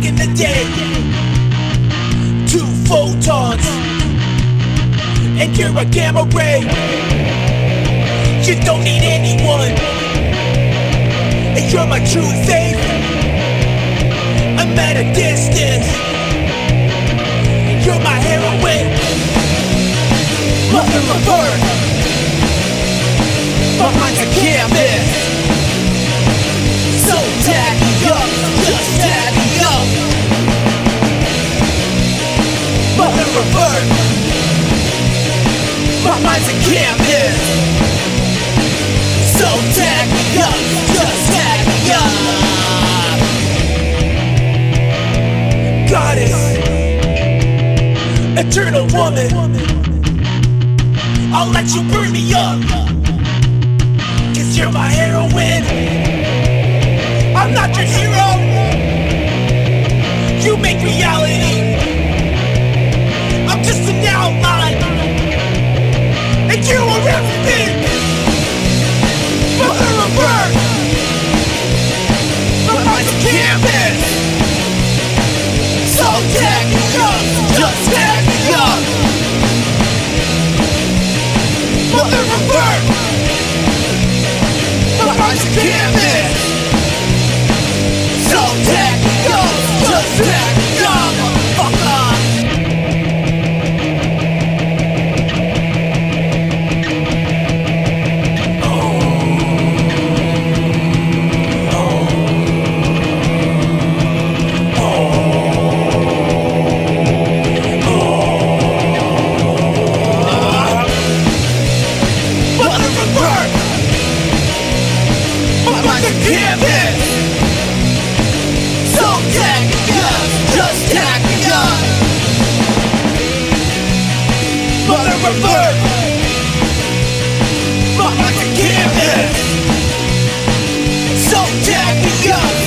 back in the day. 2 photons, and you're a gamma ray. You don't need anyone, and you're my true faith. I'm at a distance, you're my heroine. Mother of Earth, my mind's a canvas. So tag me up, just tag me up. Mother of Earth, my mind's a canvas. So tag me up, just tag me up. Goddess, eternal woman, I'll let you burn me up, 'cause you're my heroine. I'm not your hero, you make reality. I'm just an outline, and you are everything. Mother of Earth, my mind's a canvas. So tag me up, just tag me up. Mother of Earth, my mind's a canvas. So tag me up, just tag me up, motherfucker. Canvas. So tag me up, just tag me up. Mother of Earth, my mind's a canvas. So tag me up.